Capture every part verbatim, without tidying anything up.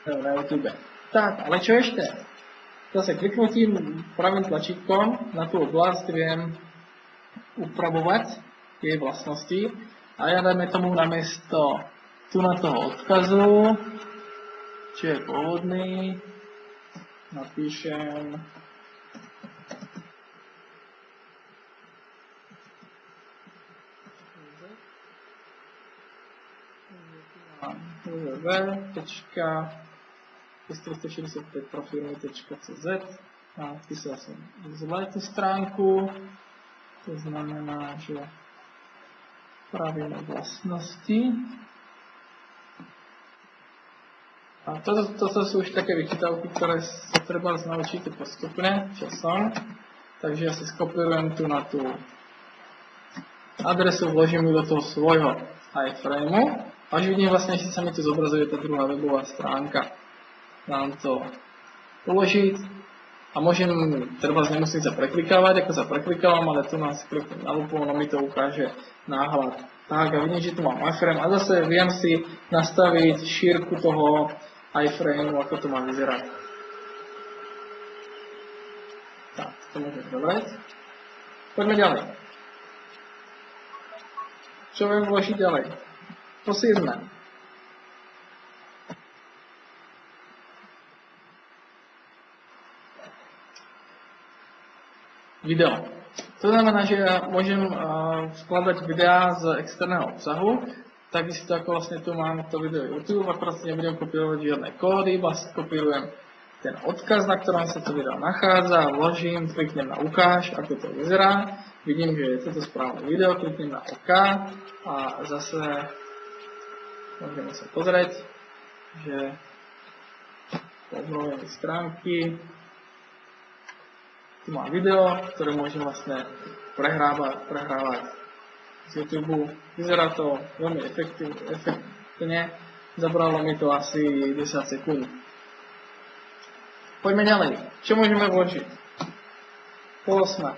na YouTube. Tak, ale čo ešte? Zase kliknutím pravým tlačítkom na tú oblasť viem upravovať jej vlastnosti a ja dajme tomu namiesto tu na toho odkazu, čo je pôvodný, napíšem www.tristošesťdesiatpäť profilmy.cz a napísal som zle tú stránku, to znamená, že pravíme vlastnosti. A toto, toto sú už také vychytávky, ktoré sa treba naučiť postupne časom. Takže ja si skopírujem tu na tú adresu, vložím ju do toho svojho iframeu. Až vidím vlastne, že sa mi tu zobrazuje tá druhá webová stránka. Dám to uložiť a môžem, treba nemusím sa preklikávať, ako sa preklikávam, ale tu nás kliknem na lupu, ono mi to ukáže náhľad. Tak a vidím, že tu mám iframe a zase viem si nastaviť šírku toho iframeu, ako to má vyzerať. Tak, to môžem zobrať. Poďme ďalej. Čo viem vložiť ďalej? Posídme. Video. To znamená, že ja môžem uh, skladať videá z externého obsahu, takisto ako vlastne tu mám to video YouTube, akorát si nebudem kopírovať žiadne kódy, iba kopírujem ten odkaz, na ktorom sa to video nachádza, vložím, kliknem na ukáž, ako to vyzerá, vidím, že je toto správne video, kliknem na OK a zase môžeme sa pozrieť, že po obnovení stránky tu mám video, ktoré môžem vlastne prehrávať, prehrávať z YouTube. Vyzerá to veľmi efektívne, zabralo mi to asi desať sekúnd. Poďme ďalej. Čo môžeme vložiť? osem.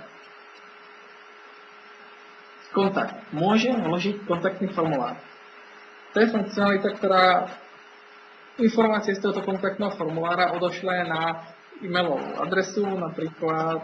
Kontakt. Môžem vložiť kontaktný formulár. To je funkcionalita, ktorá informácie z tohto kontaktného formulára odošle na e-mailovú adresu, napríklad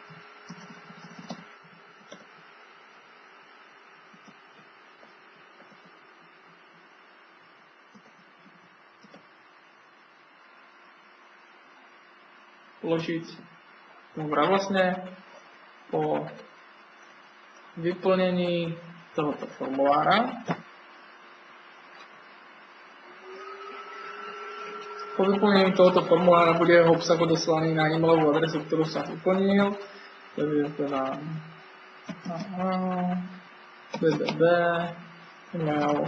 vložiť dobrá vlastne po vyplnení tohoto formulára. Po vyplnení tohoto formulára bude jeho obsah odoslaný na e-mailovú adresu, ktorú som vyplnil. Takže teda www e-mail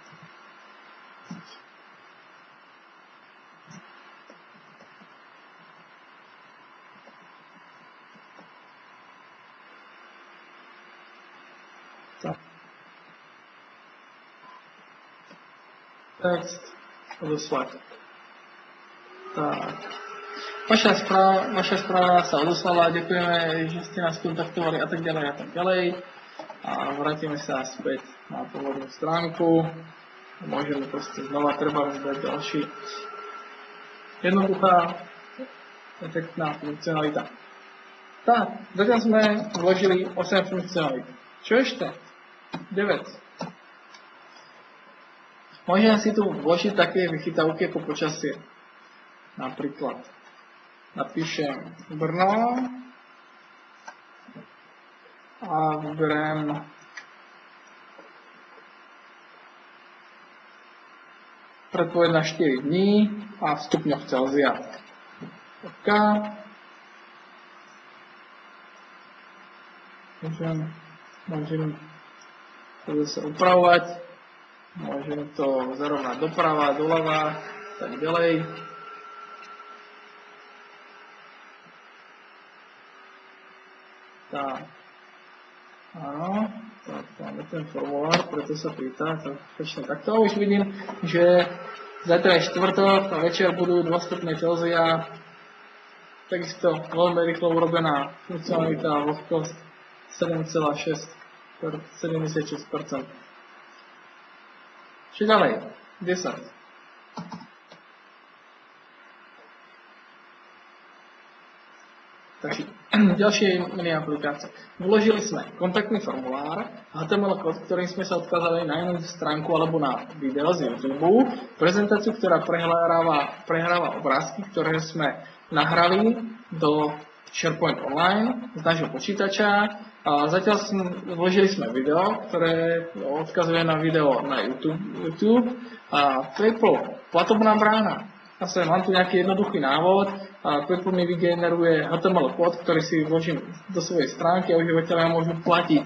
text odoslať. Tak. Vaša správa, vaša správa sa odoslala, ďakujeme, že ste nás kontaktovali a tak ďalej a tak ďalej. A vrátime sa späť na pôvodnú stránku. Môžeme proste znova treba vzdať ďalší. Jednoduchá, efektná funkcionalita. Tak, zatiaľ sme vložili osem funkcionalit. Čo ešte? deväť. Môžem si tu vložiť také vychytávky ako počasie. Napríklad napíšem Brno a vyberiem predpoveď na štyri dní a v stupňoch Celzia. OK. Môžem, môžem to zase upravovať. Môžem to zarovnať doprava, doľava, tak ďalej. Tak, áno, tak máme ten formulár, preto sa pýta, tak počne takto. Už vidím, že zajtra je štvrtok a večer budú dva stupne Celzia. Takisto veľmi rýchlo urobená funkcionalita, vlhkosť sedem celá sedemdesiatšesť percent. Čo ďalej? desať. Takže ďalšie mini aplikácie. Vložili sme kontaktný formulár, H T M L kód, ktorým sme sa odkázali na inú stránku alebo na video z YouTube, prezentáciu, ktorá prehráva, prehráva obrázky, ktoré sme nahrali do SharePoint Online z nášho počítača. A zatiaľ sme, vložili sme video, ktoré odkazuje na video na YouTube. YouTube. A PayPal, platobná brána. Zase mám tu nejaký jednoduchý návod. A PayPal mi vygeneruje H T M L kód, ktorý si vložím do svojej stránky a užívateľia môžu platiť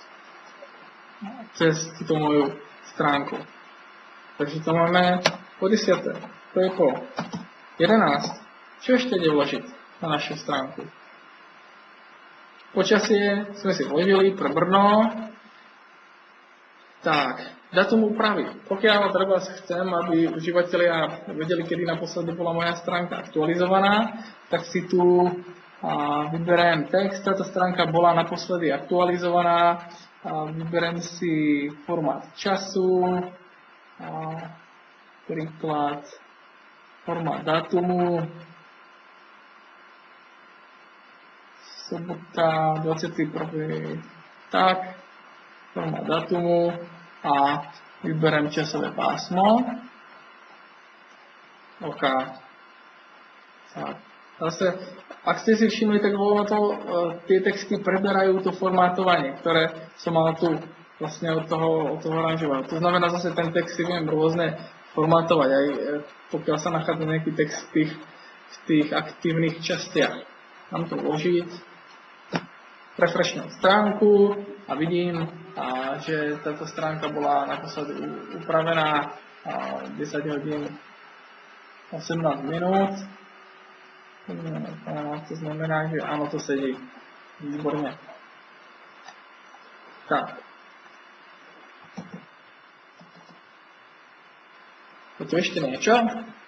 cez túto moju stránku. Takže to máme po desiate. PayPal. jedenásť. Čo ešte ide vložiť na našu stránku? Počasie sme si vložili pre Brno. Tak. Datum úpravy. Pokiaľ treba chcem, aby užívateľia vedeli, kedy naposledy bola moja stránka aktualizovaná, tak si tu a, vyberiem text. Táto stránka bola naposledy aktualizovaná. A, vyberiem si formát času, a, príklad, formát datumu, sobota, dvadsiateho prvého tak, formát datumu, a vyberiem časové pásmo. OK. Tak. Zase, ak ste si všimli, tak bolo to, e, tie texty preberajú to formátovanie, ktoré som mal tu vlastne od toho, od toho oranžového. To znamená, zase ten text si viem rôzne formátovať, aj e, pokiaľ sa nachádza nejaký text v tých, v tých aktívnych častiach. Mám to vložiť, refreshnem stránku a vidím, a že táto stránka bola naposledy upravená desať hodín osemnásť minút. To znamená, že áno, to sedí. Výborne. Tak. Je tu ešte niečo?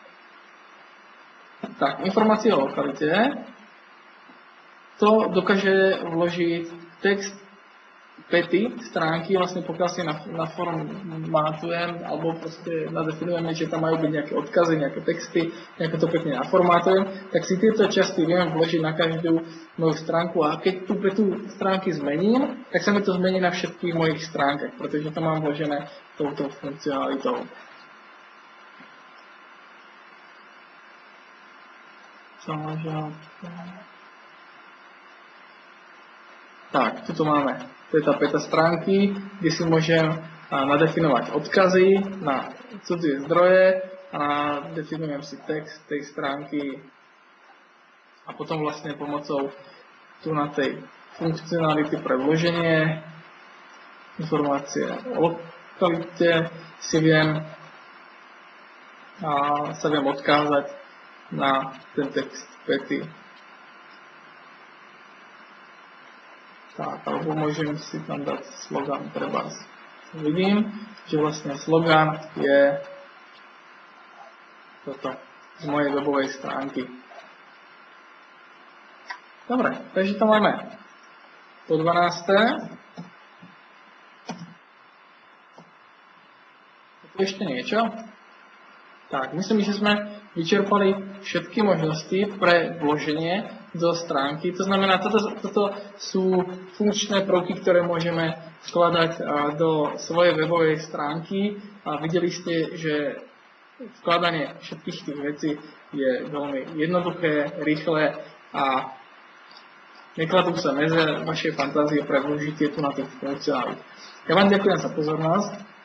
Tak, informácie o lokalite. To dokáže vložiť text pety stránky, vlastne pokiaľ si naformátujem alebo proste nadefinujeme, že tam majú byť nejaké odkazy, nejaké texty, nejako to pekne naformátujem, tak si tieto časti viem vložiť na každú moju stránku a keď tú petu stránky zmením, tak sa mi to zmení na všetkých mojich stránkach, pretože to mám vložené touto funkcionalitou. Tak, tuto máme. To je tá peta stránky, kde si môžem nadefinovať odkazy na cudzie zdroje a definujem si text tej stránky a potom vlastne pomocou tu na tej funkcionality pre vloženie informácie o lokalite si viem a sa viem odkázať na ten text pety. Tak, alebo môžem si tam dať slogan pre vás. Vidím, že vlastne slogan je toto z mojej webovej stránky. Dobre, takže to máme po dvanáste. Ešte niečo? Tak, myslím, že sme vyčerpali všetky možnosti pre vloženie do stránky. To znamená, toto, toto sú funkčné prvky, ktoré môžeme vkladať do svojej webovej stránky. A videli ste, že vkladanie všetkých tých vecí je veľmi jednoduché, rýchle a nekladú sa meze vašej fantázie pre využitie tu na tých funkcionálnych. Ja vám ďakujem za pozornosť.